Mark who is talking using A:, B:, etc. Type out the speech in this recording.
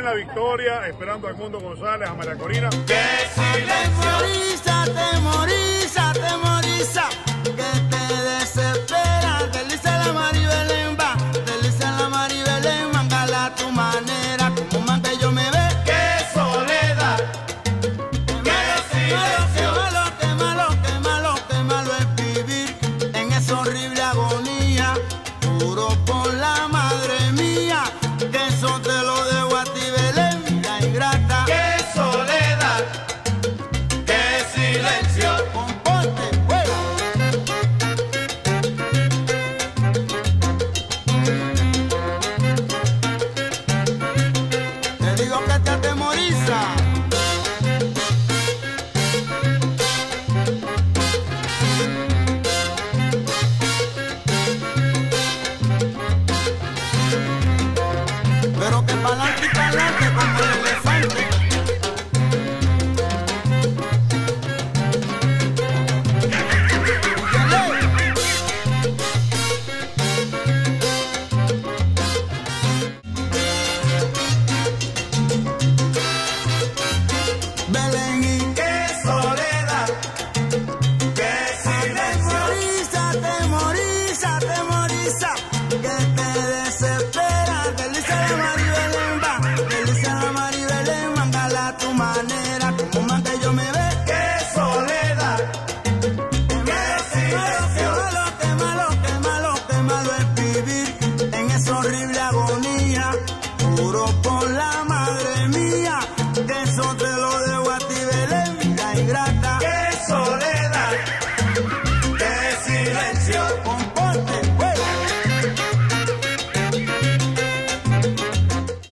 A: la victoria, esperando a Edmundo González, a María Corina.
B: ¡Qué silencio! Atemoriza, que te desespera. Desliza la Maribelén, va, desliza la Maribelén, mangala a tu manera, como man que yo me ve.
C: ¡Qué soledad! ¡Qué silencio!
B: Qué malo es vivir en esa horrible agonía. Juro por la madre mía, que eso te lo debo a ti, Belén, la ingrata.
C: ¡Qué soledad! ¡Qué silencio!
B: Componte, juega. Te digo que te atemoriza. Pero que pa'lante y pa'lante como